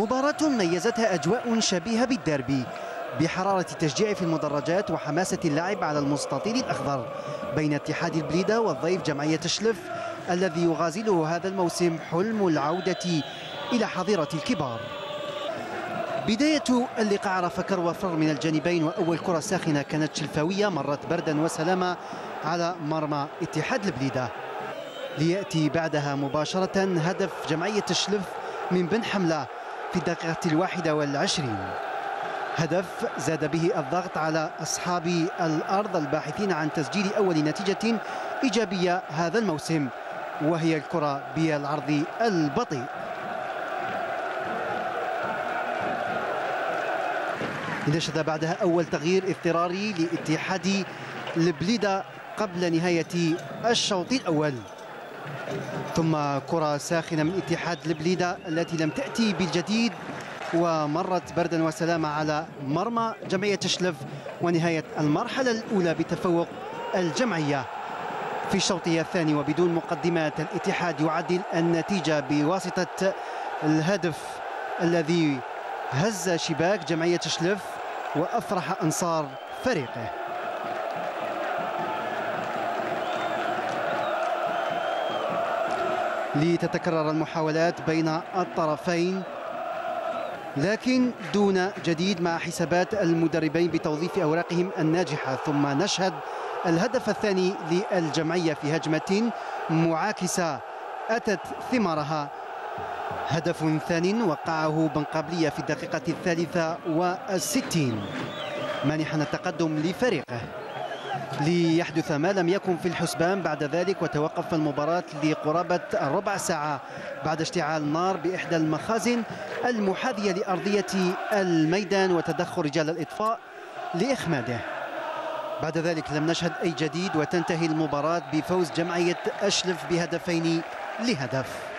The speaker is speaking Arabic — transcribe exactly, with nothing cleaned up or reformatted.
مباراة ميزتها أجواء شبيهة بالديربي بحرارة التشجيع في المدرجات وحماسة اللعب على المستطيل الأخضر بين اتحاد البليدة والضيف جمعية شلف الذي يغازله هذا الموسم حلم العودة إلى حظيرة الكبار. بداية اللقاء عرف كر وفر من الجانبين، وأول كرة ساخنة كانت شلفاوية مرت بردا وسلامة على مرمى اتحاد البليدة، ليأتي بعدها مباشرة هدف جمعية شلف من بن حملة في الدقيقة الواحدة والعشرين، هدف زاد به الضغط على أصحاب الأرض الباحثين عن تسجيل أول نتيجة إيجابية هذا الموسم، وهي الكرة بالعرض البطيء. نشهد بعدها أول تغيير اضطراري لاتحاد البليدة قبل نهاية الشوط الأول، ثم كرة ساخنة من اتحاد البليدة التي لم تأتي بالجديد ومرت بردا وسلامة على مرمى جمعية شلف، ونهاية المرحلة الأولى بتفوق الجمعية. في شوطها الثاني وبدون مقدمات الاتحاد يعدل النتيجة بواسطة الهدف الذي هز شباك جمعية شلف وأفرح أنصار فريقه. لتتكرر المحاولات بين الطرفين لكن دون جديد مع حسابات المدربين بتوظيف أوراقهم الناجحة، ثم نشهد الهدف الثاني للجمعية في هجمة معاكسة أتت ثمارها، هدف ثاني وقعه بن قابلية في الدقيقة الثالثة والستين مانحا التقدم لفريقه، ليحدث ما لم يكن في الحسبان بعد ذلك وتوقف المباراة لقرابة ربع ساعة بعد اشتعال نار بإحدى المخازن المحاذية لأرضية الميدان وتدخل رجال الإطفاء لإخماده. بعد ذلك لم نشهد أي جديد وتنتهي المباراة بفوز جمعية شلف بهدفين لهدف.